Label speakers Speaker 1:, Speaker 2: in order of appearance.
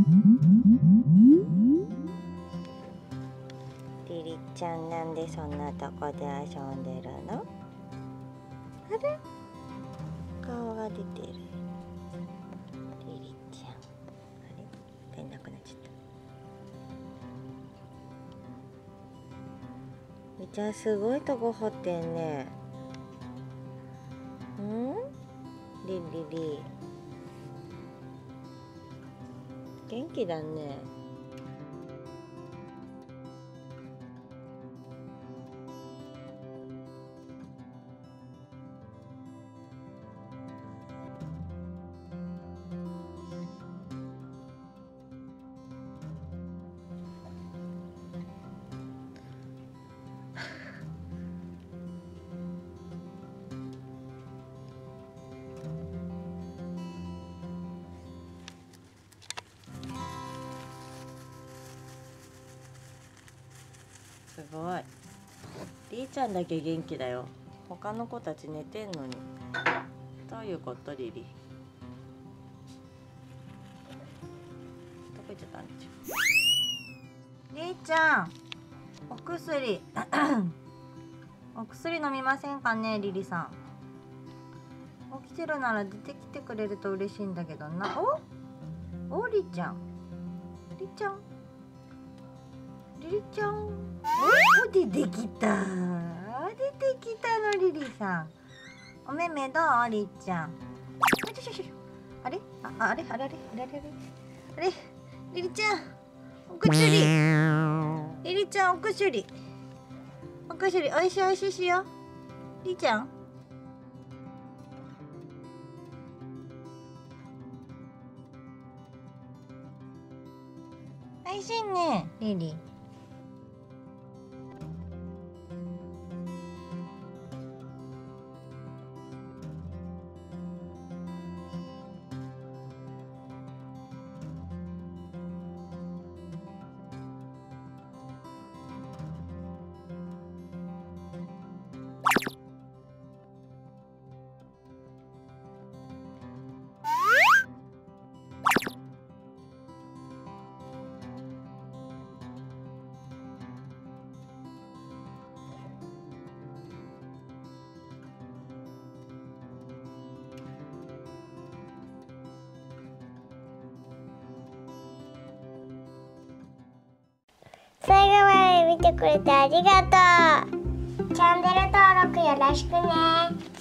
Speaker 1: リリちゃん、なんでそんなとこで遊んでるの？あれ、顔が出てる。リリちゃん、あれ、ペンなくなっちゃった。リリちゃん、すごいとこ掘ってんね。リリ元気だね。すごい。りーちゃんだけ元気だよ。他の子たち寝てんのに。どういうこと、リリ？どこ行っちゃったんでしょ。りーちゃん、お薬お薬飲みませんかね、リリさん。起きてるなら出てきてくれると嬉しいんだけどな。おりちゃん、りちゃん、リリちゃん、出てきた。出てきたの、リリさん。おめめどう、りちゃん。あれ、あれ、リリちゃん、お薬。リリちゃん、お薬。おいしいおいしいしよう。りちゃん。おいしいね、リリ。最後まで見てくれてありがとう。チャンネル登録よろしくね。